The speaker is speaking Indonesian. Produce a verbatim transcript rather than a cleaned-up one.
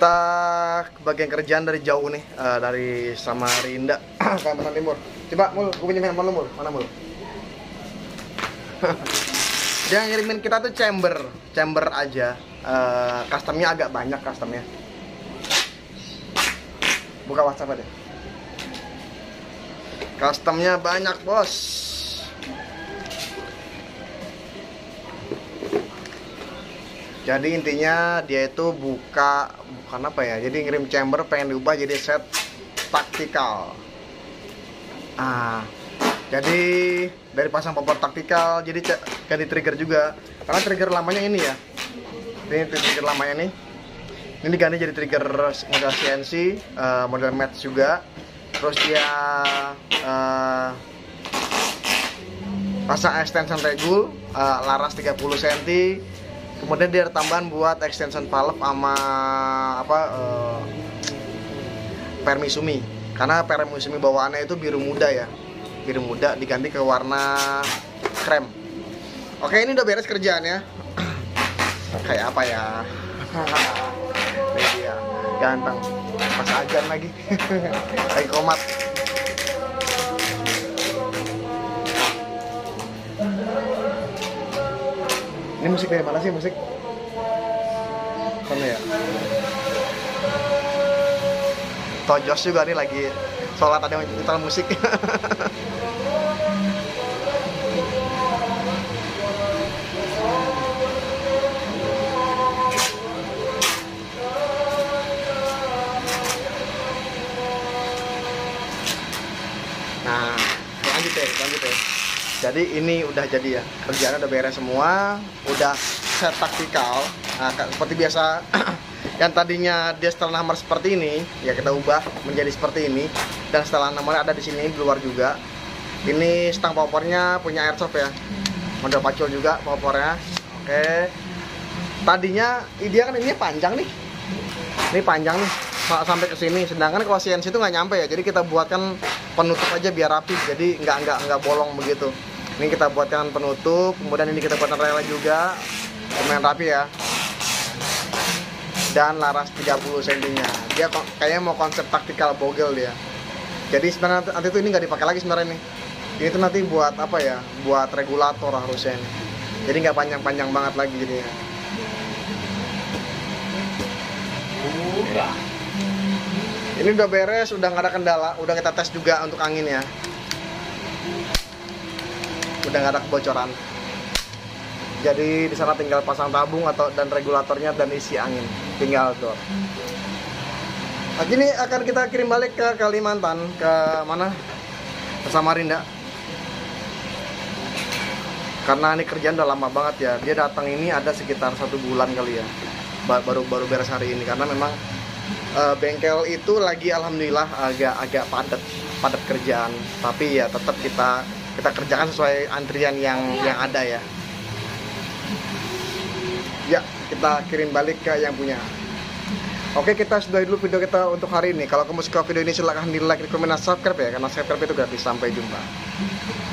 Kita ke bagian kerjaan dari jauh nih, uh, dari Samarinda, Kalimantan Timur. Coba Mul, gue pinjam handphone lu Mul, mana Mul? Dia ngirimin kita tuh chamber, chamber aja. Uh, customnya agak banyak customnya. Buka WhatsApp aja. Customnya banyak bos. Jadi intinya dia itu buka, bukan apa ya, jadi ngirim chamber pengen diubah jadi set taktikal. Ah, jadi dari pasang popor taktikal jadi ganti trigger juga. Karena trigger lamanya ini ya, ini trigger lamanya nih, ini diganti jadi trigger model C N C, uh, model match juga. Terus dia uh, pasang extension regul, uh, laras tiga puluh sentimeter. Kemudian dia ada tambahan buat extension valve sama apa uh, permisumi. Karena permisumi bawaannya itu biru muda ya. Biru muda diganti ke warna krem. Oke, ini udah beres kerjaannya. Kayak apa ya? Ini dia, ganteng. Pas ajan lagi. Lagi komat. Ini musik dari mana sih musik? Mana ya? Tojos juga nih lagi sholat ada yang nyetel musik. Nah, lanjut ya, lanjut ya. Jadi ini udah jadi ya, kerjaannya udah beres semua, udah set taktikal. Nah, seperti biasa, yang tadinya dia setelah nomor seperti ini, ya kita ubah menjadi seperti ini. Dan setelah nomornya ada di sini di luar juga. Ini stang popornya punya airsoft ya, model pacul juga popornya. Oke. Tadinya dia kan ini panjang nih, ini panjang nih sampai ke sini. Sedangkan kalau C N C itu nggak nyampe ya, jadi kita buatkan penutup aja biar rapi, jadi nggak nggak nggak bolong begitu. Ini kita buatkan penutup, kemudian ini kita buatkan rela juga, lumayan rapi ya. Dan laras tiga puluh sentimeter-nya. Dia kayaknya mau konsep taktikal bogel dia. Jadi sebenarnya nanti itu ini nggak dipakai lagi sebenarnya nih. Ini tuh nanti buat apa ya? Buat regulator harusnya ini. Jadi nggak panjang-panjang banget lagi jadinya. Udah. Ini udah beres, udah nggak ada kendala, udah kita tes juga untuk angin ya. Udah nggak ada kebocoran. Jadi di sana tinggal pasang tabung atau dan regulatornya dan isi angin, tinggal tuh. Nah, ini akan kita kirim balik ke Kalimantan, ke mana? Ke Samarinda. Karena ini kerjaan udah lama banget ya. Dia datang ini ada sekitar satu bulan kali ya. Baru baru beres hari ini karena memang uh, bengkel itu lagi alhamdulillah agak agak padat padat kerjaan. Tapi ya tetap kita kita kerjakan sesuai antrian yang yang ada ya. Ya, kita kirim balik ke yang punya. Oke, kita sudahi dulu video kita untuk hari ini. Kalau kamu suka video ini silahkan di like, komen, dan subscribe ya. Karena subscribe itu gratis. Sampai jumpa.